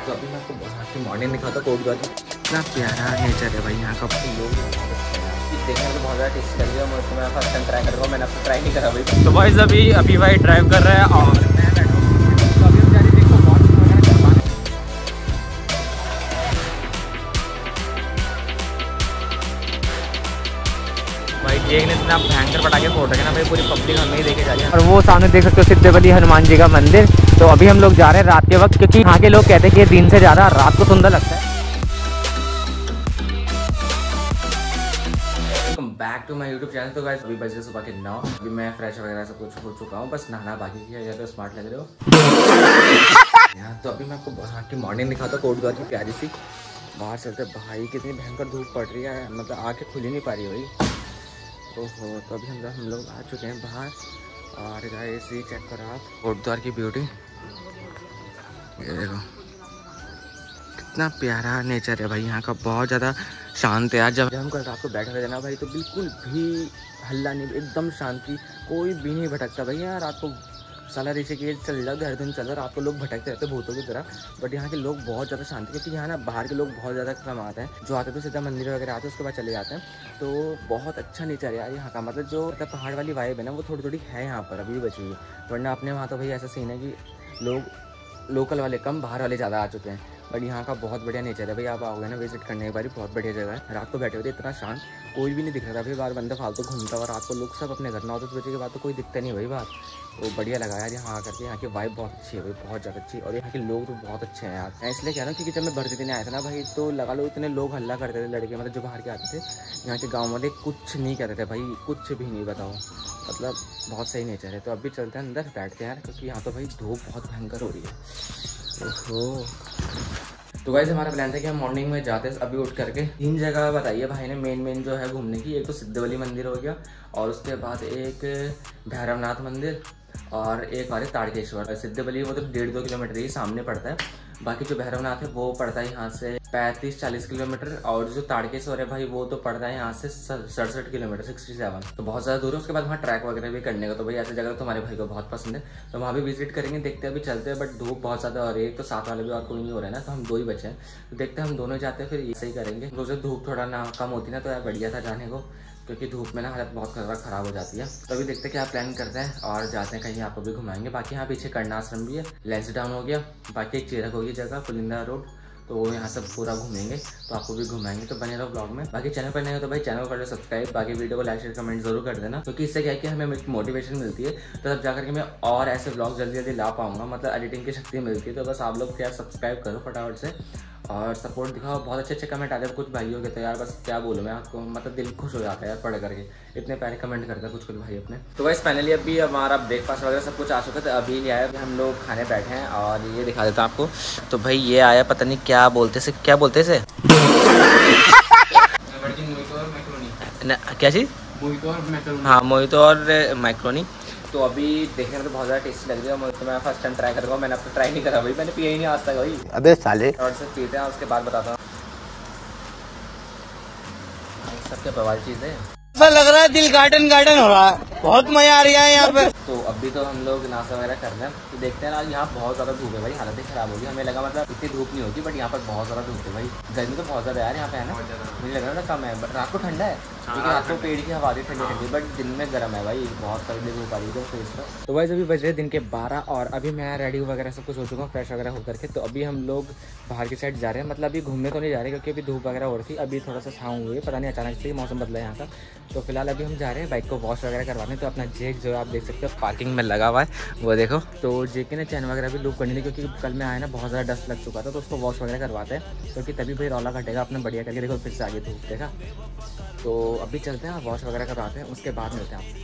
तो अभी मैं आपको यहाँ की मॉर्निंग दिखाता हूँ कोटद्वार की। इतना प्यारा नेचर है भाई यहाँ का, लोग देखने में तो बहुत ज़्यादा टेस्टी लग रहा है। तो मैं फर्स्ट टाइम ट्राई कर रहा हूँ, मैंने आपको ट्राई नहीं करा भाई। तो बॉयज़ अभी भाई ड्राइव कर रहा है और मैं बैठा हूँ। तो अभी हम जा रहे हैं देखो वॉशिंग वगैरह करवाने। भाई जेक ने इतना भयंकर पटाखे फोड़ रखे ना भाई, पूरी पब्लिक हमें ही देखे जा रही है। और वो सामने देख सकते हो सिद्धबली हनुमान जी का मंदिर। तो अभी हम लोग जा रहे हैं रात के वक्त, क्योंकि यहाँ के लोग कहते हैं कि दिन से ज़्यादा रात को सुंदर लगता है। Back to my YouTube channel. तो गाइस अभी बजे सुबह के 9, अभी मैं फ्रेश वगैरह सब कुछ हो चुका हूँ, बस नहाना बाकी है। तो स्मार्ट लग रहे हो यार। तो अभी मैं आपको यहाँ की मॉर्निंग दिखाता हूँ कोटद्वार की प्यारी सी। बाहर चलते भाई, कितनी भयंकर धूप पड़ रही है, मतलब आँखें खुल ही नहीं पा रही भाई। तो अभी हम लोग आ चुके हैं बाहर। और गाइस ये चेक करो आप कोटद्वार की ब्यूटी, ये देखो कितना प्यारा नेचर है भाई यहाँ का, बहुत ज़्यादा शांत है यार। जब हम कल रात को बैठे हुए ना भाई, तो बिल्कुल भी हल्ला नहीं, एकदम शांति, कोई भी नहीं भटकता भाई। यहाँ रात को साला ऋषिकेश चल जाओ, देहरादून चल जाओ, रात को लोग भटकते रहते भूतों की तरह। बट यहाँ के लोग बहुत ज़्यादा शांति, क्योंकि यहाँ ना बाहर के लोग बहुत ज़्यादा कम आते हैं। जो आते तो सीधा मंदिर वगैरह आते हैं, उसके बाद चले जाते हैं। तो बहुत अच्छा नेचर है यार यहाँ का, मतलब जो पहाड़ वाली वाइब है ना, वो थोड़ी थोड़ी है यहाँ पर अभी भी बची हुई। वरना अपने वहाँ तो भाई ऐसा सीन है कि लोग लोकल वाले कम, बाहर वाले ज़्यादा आ चुके हैं। बट यहाँ का बहुत बढ़िया नेचर है भाई, आप आओगे ना विजिट करने एक बार, बहुत बढ़िया जगह है। रात को बैठे हुए थे इतना शांत, कोई भी नहीं दिख रहा था भाई। बाहर बंदा फालतू घूमता हुआ, रात को लोग सब अपने घर 9-10 बजे के बाद तो कोई दिखता नहीं भाई बाहर। तो बढ़िया लगा यार यहाँ आकर के। यहाँ की वाइब बहुत अच्छी है भाई, बहुत ज़्यादा अच्छी। और यहाँ के लोग तो बहुत अच्छे हैं यार। मैं इसलिए कह रहा हूँ क्योंकि जब मैं भर्ती देने आया था ना भाई, तो लगा लो इतने लोग हल्ला करते थे लड़के, मतलब जो बाहर के आते थे। यहाँ के गाँव वाले कुछ नहीं कहते थे भाई, कुछ भी नहीं, बताओ, मतलब बहुत सही नेचर है। तो अभी चलते हैं अंदर, बैठते हैं यार, क्योंकि यहाँ तो भाई धूप बहुत भयंकर हो रही है। ओहो। तो गाइस हमारा प्लान था कि हम मॉर्निंग में जाते हैं अभी उठ करके। 3 जगह बताइए भाई ने मेन जो है घूमने की। एक तो सिद्धबली मंदिर हो गया, और उसके बाद एक भैरवनाथ मंदिर, और एक और ताड़केश्वर। सिद्धबली वो तो 1.5-2 किलोमीटर ही सामने पड़ता है। बाकी जो भैरवनाथ है वो पड़ता है यहाँ से 35-40 किलोमीटर, और जो ताड़केश्वर है भाई वो तो पड़ता है यहाँ से 67 किलोमीटर, 67। तो बहुत ज़्यादा दूर है। उसके बाद वहाँ ट्रैक वगैरह भी करने का, तो भाई ऐसी जगह तो हमारे भाई को बहुत पसंद है, तो वहाँ भी विजिट करेंगे। देखते हैं, अभी चलते हैं। बट धूप बहुत ज़्यादा हो रही है, तो साथ वाले भी और कोई नहीं हो रहा है ना, तो हम 2 ही बचे हैं। तो देखते हैं, हम दोनों जाते हैं, फिर ये सही करेंगे। रोज़ धूप थोड़ा ना कम होती ना, तो यार बढ़िया था जाने को, क्योंकि धूप में ना हालत बहुत ख़राब हो जाती है। तो अभी देखते हैं क्या प्लान करते हैं, और जाते हैं कहीं, आपको भी घुमाएंगे। बाकी यहाँ पीछे करना आश्रम भी है, लेंसडाउन हो गया, बाकी एक चेरक होगी जगह, पुलिंदा रोड, तो वो यहाँ सब पूरा घूमेंगे, तो आपको भी घुमाएंगे। तो बने रहो ब्लॉग में। बाकी चैनल पर नहीं हो तो भाई चैनल को कर लो सब्सक्राइब, बाकी वीडियो को लाइक शेयर कमेंट जरूर कर देना, क्योंकि इससे क्या है कि हमें मोटिवेशन मिलती है, तो तब जाकर के मैं और ऐसे ब्लॉग जल्दी जल्दी ला पाऊंगा, मतलब एडिटिंग की शक्ति मिलती है। तो बस आप लोग क्या सब्सक्राइब करो फटाफट से, और सपोर्ट दिखाओ। बहुत अच्छे कमेंट आते हैं कुछ भाइयों के, तो यार बस क्या बोलूँ मैं आपको, मतलब दिल खुश हो जाता है यार पढ़ करके, इतने प्यारे कमेंट करते हैं कुछ भाई अपने। तो वैसे फाइनली अभी हमारा ब्रेकफास्ट वगैरह सब कुछ आ चुका था, अभी आया, हम लोग खाने बैठे हैं। और ये दिखा देता हूँ आपको, तो भाई ये आया, पता नहीं क्या बोलते से, क्या बोलते से क्या चीज़, हाँ मोहितो और मैक्रोनी। तो अभी देखने में तो बहुत ज़्यादा टेस्टी लग रही है। तो मैं फर्स्ट टाइम ट्राई कर रहा हूँ, मैंने अब तो ट्राई नहीं करा भाई, मैंने पिया ही नहीं आज तक भाई। अबे साले। और से पीते हैं, उसके बाद बताता हूँ। सबके बवाल चीज़ है, ऐसा लग रहा है दिल गार्डन हो रहा है, बहुत मजा आ रहा है यहाँ पे। तो अभी तो हम लोग नाश्ता वगैरह कर रहे हैं। तो देखते हैं ना, यहाँ बहुत ज़्यादा धूप है भाई, हालत ही खराब होगी। हमें लगा मतलब इतनी धूप नहीं होगी, बट यहाँ पर बहुत ज़्यादा धूप है भाई। गर्मी तो बहुत ज़्यादा यार यहाँ पे है ना, मुझे लग रहा है कम है, बट रात को ठंडा है, क्योंकि रात को पेड़ की हवा आती ठंडी ठंडी, बट दिन में गर्म है भाई, बहुत सर्दी धूप आ रही है फेस पर। तो भाई अभी बज रहे दिन के 12, और अभी मैं रेडी वगैरह सब कुछ हो चुका हूँ, फ्रेश वगैरह होकर के। तो अभी हम लोग बाहर की साइड जा रहे हैं, मतलब अभी घूमने तो नहीं जा रहे, क्योंकि अभी धूप वगैरह हो रही थी। अभी थोड़ा सा छाँव हुई है, पता नहीं अचानक से मौसम बदला है यहाँ का। तो फिलहाल अभी हम जा रहे हैं बाइक को वॉश वगैरह करवाने। तो अपना जेक जो आप देख सकते हो पार्किंग में लगा हुआ है, वो देखो। तो जेके ने चैन वगैरह भी लूप करनी थी, क्योंकि कल में आया ना बहुत ज़्यादा डस्ट लग चुका था, तो उसको वॉश वगैरह करवाते हैं, क्योंकि तभी भाई रौला घटेगा अपने बढ़िया करके। देखो फिर से आगे धूप देखा। तो अभी चलते हैं, वॉश वगैरह करवाते हैं, उसके बाद मिलते हैं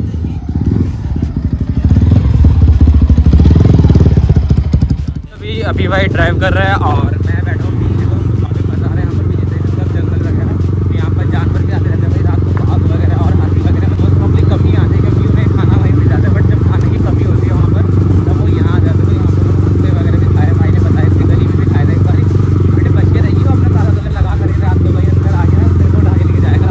आपसे। अभी भाई ड्राइव कर रहा है, और मैं बैठा हूँ पीछे, तो काफ़ी मज़ा आ रहा है यहाँ पर भी। जैसे सब जंगल वगैरह, यहाँ पर जानवर भी आते रहते हैं भाई रात को, बाघ वगैरह और हाथी वगैरह। तो पब्लिक कम ही आती है, क्योंकि उन्हें खाना वहीं मिल जाता है, बट जब खाने की कमी होती है वहाँ पर, तब वो यहाँ आ जाते हैं। तो यहाँ पर कुत्ते वगैरह भी खाए, भाई ने बताया, इसकी गली में भी खाए थे एक बार। बेटे बच के रहिए, अपना ताला तला लगा कर रात को भाई अंदर आ गया, तेरे को उठा के लेके जाएगा।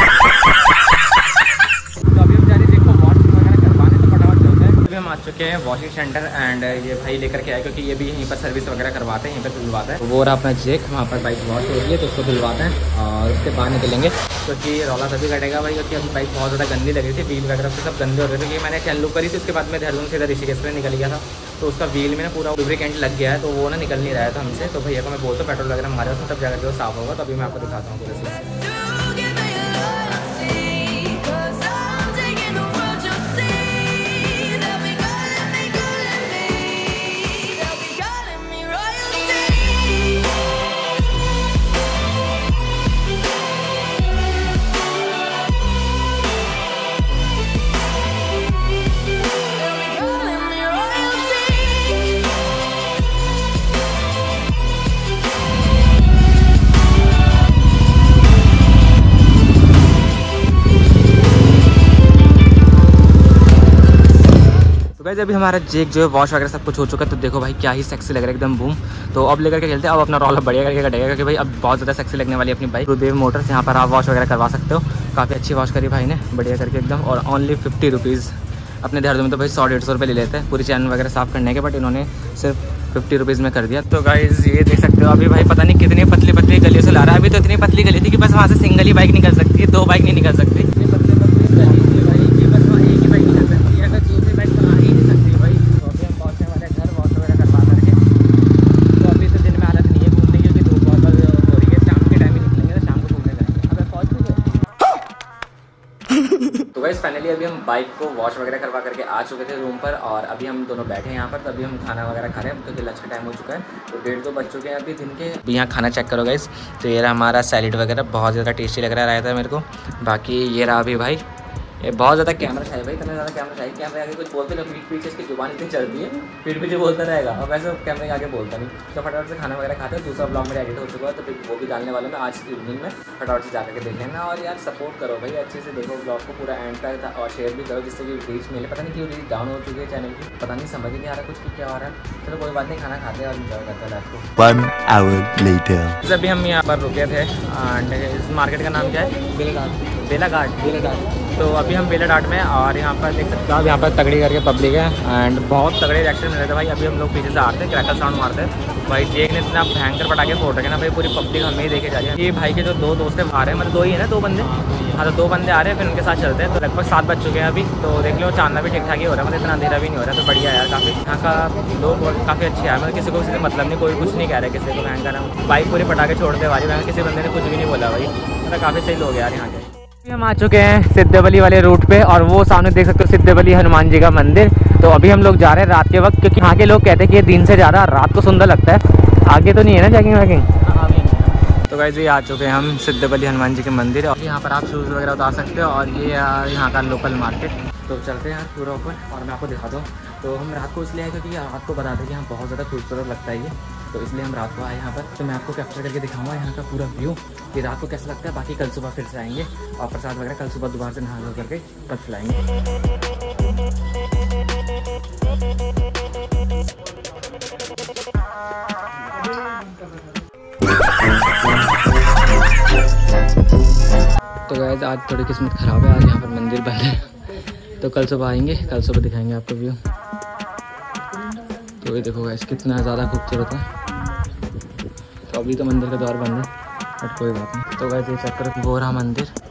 तो अभी हम जा रहे हैं देखो वॉश वगैरह करवाने, तो फटाफट चलते हैं। अभी हम आ चुके हैं वॉशिंग सेंटर एंड ये भाई लेकर के आए क्योंकि ये भी यहीं पर सर्विस वगैरह करवाते हैं, यहीं पर धुलवाता है। वो रहा अपना जेक, वहाँ पर बाइक वॉश हो रही है तो उसको धुलवाते हैं और उसके बाद निकलेंगे क्योंकि रौला तभी कटेगा भाई, क्योंकि अभी बाइक बहुत ज़्यादा गंदी लगी थी, व्हील वगैरह से सब गंदे हो रहे थे। क्योंकि मैंने चैनल करी थी, उसके बाद मैं देहरादून से इधर ऋषिकेश में निकल गया था तो उसका व्हील में ना पूरा लुब्रिकेंट लग गया है तो वो ना निकल नहीं रहा था हमसे। तो भैया को मैं बोलता हूँ पेट्रोल वगैरह हमारे उसमें तब जाकर जो साफ़ होगा। तो अभी मैं आपको दिखाता हूँ पूरे से। तो गाइस अभी हमारा जेक जो है वॉश वगैरह सब कुछ हो चुका है। तो देखो भाई क्या ही सेक्सी लग रहा है एकदम बूम। तो अब लेकर के चलते हैं, अब अपना रोल बढ़िया करके कटेगा क्योंकि भाई अब बहुत ज़्यादा सेक्सी लगने वाली है अपनी बाइक। गुरुदेव मोटर्स, यहाँ पर आप वॉश वगैरह करवा सकते हो। काफ़ी अच्छी वॉश करी भाई ने बढ़िया करके एकदम, और ओनली 50 रुपीज़। अपने देहरादून में तो भाई 100-150 रुपये ले लेते हैं पूरी चैनल वगैरह साफ़ करने के, बट इन्होंने सिर्फ 50 रुपीज़ में कर दिया। तो गाइस ये देख सकते हो अभी भाई पता नहीं कितनी पतली पतली गली से ला रहा है। अभी तो इतनी पतली गली थी कि बस वहाँ से सिंगल ही बाइक निकल सकती है, 2 बाइक नहीं निकल सकती। तो गाइस फाइनली अभी हम बाइक को वॉश वगैरह करवा करके आ चुके थे रूम पर और अभी हम दोनों बैठे हैं यहाँ पर। तो अभी हम खाना वगैरह खा रहे हैं क्योंकि लंच का टाइम हो चुका है। तो 1:30-2 बज चुके हैं अभी दिन के। अभी यहाँ खाना चेक करो गाइस। तो ये रहा हमारा सैलेड वगैरह, बहुत ज़्यादा टेस्टी लग रहा था मेरे को। बाकी ये रहा अभी भाई, ये बहुत ज़्यादा कैमरा चाहिए भाई, इतना ज़्यादा कैमरा चाहिए। कैमरे आगे कुछ बोलते ना, पीछे इसकी जुबान इतनी चलती है, पीठ पीछे बोलता रहेगा और वैसे कैमरे के आगे बोलता नहीं। तो फटाफट से खाना वगैरह खाते हैं। दूसरा ब्लॉग मेरा एडिट हो चुका है तो फिर वो भी डालने वाला मैं आज इवनिंग में। फटाफट से जाकर के देख लेना और यार सपोर्ट करो भाई, अच्छे से देखो ब्लॉग को पूरा एंड तक और शेयर भी करो जिससे कि रीच मिले। पता नहीं क्यों रीच डाउन हो चुकी है चैनल की, पता नहीं समझ नहीं आ रहा कुछ कि क्या हो रहा है। चलो कोई बात नहीं, खाना खाते हैं और इन्जॉय करते हैं लाइफ को। 1 hour later। अभी हम यहाँ पर रुके थे एंड इस मार्केट का नाम क्या है? बेलाघाट। तो अभी हम बेलाघाट में और यहाँ पर देख सकते हो आप, यहाँ पर तगड़ी करके पब्लिक है एंड बहुत तगड़े रिएक्शन मिल रहे थे भाई। अभी हम लोग पीछे से आते हैं, क्रैकल साउंड मारते हैं भाई। जेक ने इतना भयंकर पटाखे फोड़ रखे ना भाई, पूरी पब्लिक हमें ही देखे जा रही है। ये भाई के जो 2 दोस्त आ रहे हैं, मतलब 2 ही है ना, 2 बंदे। हाँ तो 2 बंदे आ रहे हैं, फिर उनके साथ चलते हैं। तो लगभग 7 बज चुके हैं अभी। तो देख लो चांदना भी ठीक ठाक ही हो रहा है, मतलब इतना अंधेरा भी नहीं हो रहा है। तो बढ़िया यार, काफ़ी यहाँ का लोग काफ़ी अच्छे हैं, मतलब किसी को किसी से मतलब नहीं, कोई कुछ नहीं कह रहा है किसी को भयंकर है। बाइक पूरी पटाखे छोड़ते वाली, किसी बंदे ने कुछ भी नहीं बोला भाई, मतलब काफ़ी सही लोग यार यहाँ के। हम आ चुके हैं सिद्धबली वाले रूट पे और वो सामने देख सकते हो सिद्धबली हनुमान जी का मंदिर। तो अभी हम लोग जा रहे हैं रात के वक्त, क्योंकि यहाँ के लोग कहते हैं कि ये दिन से ज़्यादा रात को सुंदर लगता है। आगे तो नहीं है ना जैकिंग वैकिंग? तो गाइस ये आ चुके हैं हम सिद्धबली हनुमान जी के मंदिर और यहाँ पर आप शूज़ वगैरह उतार सकते हो और ये यहाँ का लोकल मार्केट। तो चलते हैं यार पूरा ऊपर और मैं आपको दिखाता हूँ। तो हम रात को इसलिए आए क्योंकि रात को बताते हैं कि यहाँ बहुत ज़्यादा खूबसूरत लगता है ये, तो इसलिए हम रात को आए यहाँ पर। तो मैं आपको कैप्चर करके दिखाऊंगा यहाँ का पूरा व्यू कि रात को कैसा लगता है। बाकी कल सुबह फिर से आएंगे और प्रसाद वगैरह कल सुबह दोबारा से नहा धो करके कल खिलाएंगे। तो गाइस आज थोड़ी किस्मत ख़राब है, आज यहाँ पर मंदिर बंद है। तो कल सुबह आएंगे, कल सुबह दिखाएंगे आपको व्यू। तो ये देखो गाइस कितना ज़्यादा खूबसूरत है। तो अभी तो मंदिर का द्वार बंद है, बट कोई बात नहीं। तो गाइस ये चेक करो, वो रहा मंदिर